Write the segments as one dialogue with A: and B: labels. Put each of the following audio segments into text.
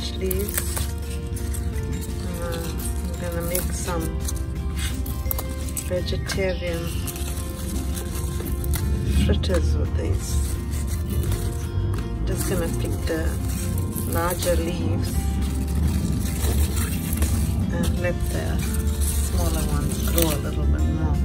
A: spinach leaves. I'm gonna make some vegetarian fritters with these. Just gonna pick the larger leaves and let the smaller ones grow a little bit more.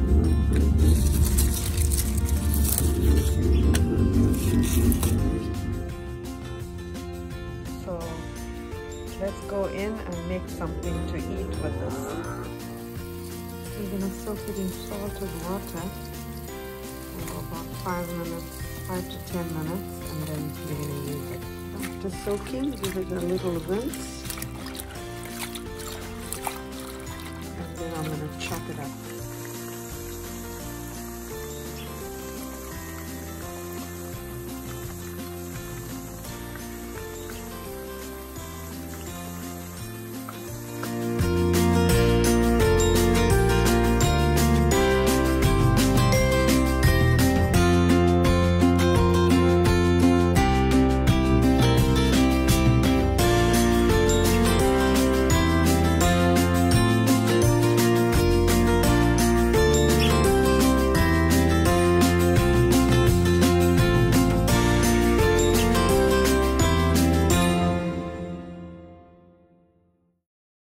A: So let's go in and make something to eat with this. We're gonna soak it in salted water for about 5 to 10 minutes, and then we're gonna use it. After soaking, give it a little rinse, and then I'm gonna chop it up.